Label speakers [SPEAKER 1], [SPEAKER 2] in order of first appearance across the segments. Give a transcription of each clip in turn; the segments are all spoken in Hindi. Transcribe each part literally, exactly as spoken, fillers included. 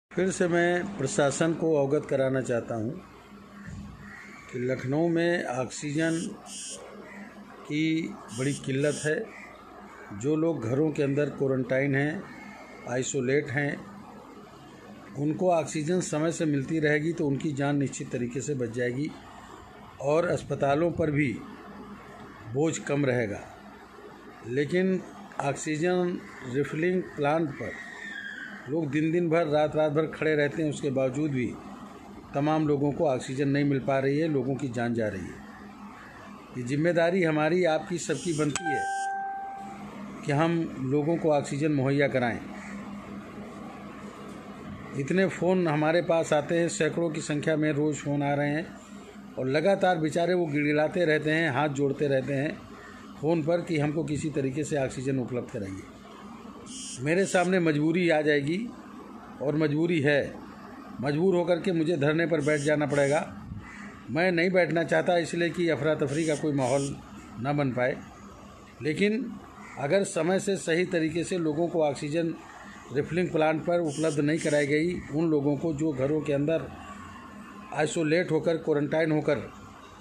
[SPEAKER 1] फिर से मैं प्रशासन को अवगत कराना चाहता हूँ कि लखनऊ में ऑक्सीजन की बड़ी किल्लत है। जो लोग घरों के अंदर क्वारंटाइन हैं, आइसोलेट हैं, उनको ऑक्सीजन समय से मिलती रहेगी तो उनकी जान निश्चित तरीके से बच जाएगी और अस्पतालों पर भी बोझ कम रहेगा। लेकिन ऑक्सीजन रिफिलिंग प्लांट पर लोग दिन दिन भर रात रात भर खड़े रहते हैं, उसके बावजूद भी तमाम लोगों को ऑक्सीजन नहीं मिल पा रही है, लोगों की जान जा रही है। ये जिम्मेदारी हमारी, आपकी, सबकी बनती है कि हम लोगों को ऑक्सीजन मुहैया कराएं। इतने फ़ोन हमारे पास आते हैं, सैकड़ों की संख्या में रोज़ फ़ोन आ रहे हैं और लगातार बेचारे वो गिड़गिड़ाते रहते हैं, हाथ जोड़ते रहते हैं फ़ोन पर कि हमको किसी तरीके से ऑक्सीजन उपलब्ध कराइए। मेरे सामने मजबूरी आ जाएगी और मजबूरी है, मजबूर होकर के मुझे धरने पर बैठ जाना पड़ेगा। मैं नहीं बैठना चाहता इसलिए कि अफरा तफरी का कोई माहौल ना बन पाए, लेकिन अगर समय से सही तरीके से लोगों को ऑक्सीजन रिफिलिंग प्लांट पर उपलब्ध नहीं कराई गई, उन लोगों को जो घरों के अंदर आइसोलेट होकर, क्वारंटाइन होकर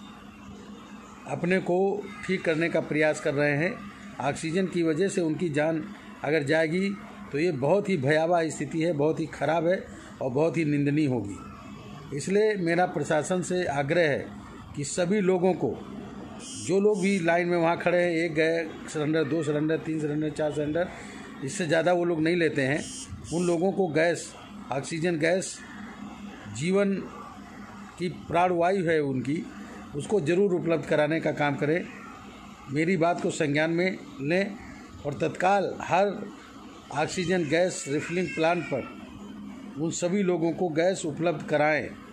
[SPEAKER 1] अपने को ठीक करने का प्रयास कर रहे हैं, ऑक्सीजन की वजह से उनकी जान अगर जाएगी तो ये बहुत ही भयावह स्थिति है, बहुत ही ख़राब है और बहुत ही निंदनीय होगी। इसलिए मेरा प्रशासन से आग्रह है कि सभी लोगों को, जो लोग भी लाइन में वहाँ खड़े हैं, एक गए सिलेंडर, दो सिलेंडर, तीन सिलेंडर, चार सिलेंडर, इससे ज़्यादा वो लोग नहीं लेते हैं, उन लोगों को गैस, ऑक्सीजन गैस जीवन की प्राणवायु है उनकी, उसको ज़रूर उपलब्ध कराने का काम करें। मेरी बात को संज्ञान में लें और तत्काल हर ऑक्सीजन गैस रिफिलिंग प्लांट पर उन सभी लोगों को गैस उपलब्ध कराएं।